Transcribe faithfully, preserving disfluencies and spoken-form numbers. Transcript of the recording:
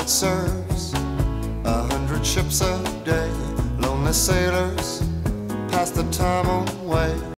serves a hundred ships a day. Lonely sailors pass the time away.